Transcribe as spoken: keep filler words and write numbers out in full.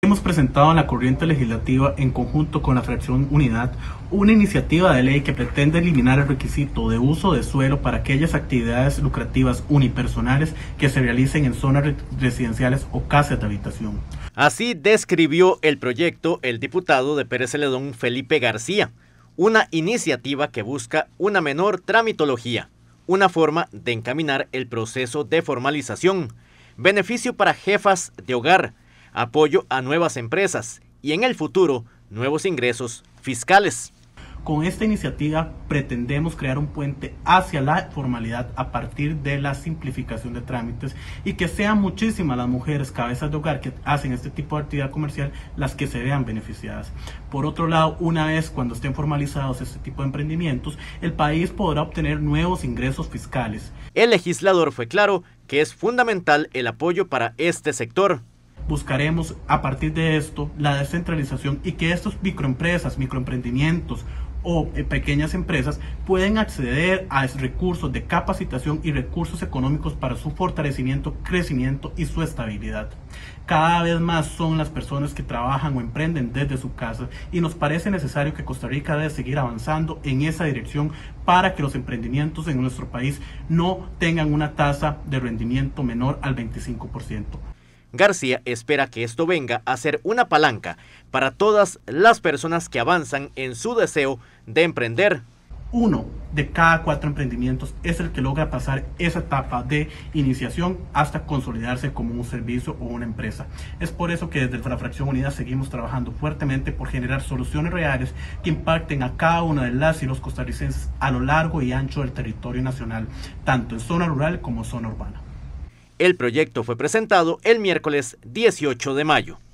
Hemos presentado en la corriente legislativa, en conjunto con la fracción Unidad, una iniciativa de ley que pretende eliminar el requisito de uso de suelo para aquellas actividades lucrativas unipersonales que se realicen en zonas residenciales o casas de habitación. Así describió el proyecto el diputado de Pérez Celedón, Felipe García, una iniciativa que busca una menor tramitología, una forma de encaminar el proceso de formalización, beneficio para jefas de hogar, apoyo a nuevas empresas y en el futuro nuevos ingresos fiscales. Con esta iniciativa pretendemos crear un puente hacia la formalidad a partir de la simplificación de trámites y que sean muchísimas las mujeres cabezas de hogar que hacen este tipo de actividad comercial las que se vean beneficiadas. Por otro lado, una vez cuando estén formalizados este tipo de emprendimientos, el país podrá obtener nuevos ingresos fiscales. El legislador fue claro que es fundamental el apoyo para este sector. Buscaremos a partir de esto la descentralización y que estos microempresas, microemprendimientos o eh, pequeñas empresas pueden acceder a recursos de capacitación y recursos económicos para su fortalecimiento, crecimiento y su estabilidad. Cada vez más son las personas que trabajan o emprenden desde su casa y nos parece necesario que Costa Rica debe seguir avanzando en esa dirección para que los emprendimientos en nuestro país no tengan una tasa de rendimiento menor al veinticinco por ciento. García espera que esto venga a ser una palanca para todas las personas que avanzan en su deseo de emprender. Uno de cada cuatro emprendimientos es el que logra pasar esa etapa de iniciación hasta consolidarse como un servicio o una empresa. Es por eso que desde la fracción Unida seguimos trabajando fuertemente por generar soluciones reales que impacten a cada una de las y los costarricenses a lo largo y ancho del territorio nacional, tanto en zona rural como zona urbana. El proyecto fue presentado el miércoles dieciocho de mayo.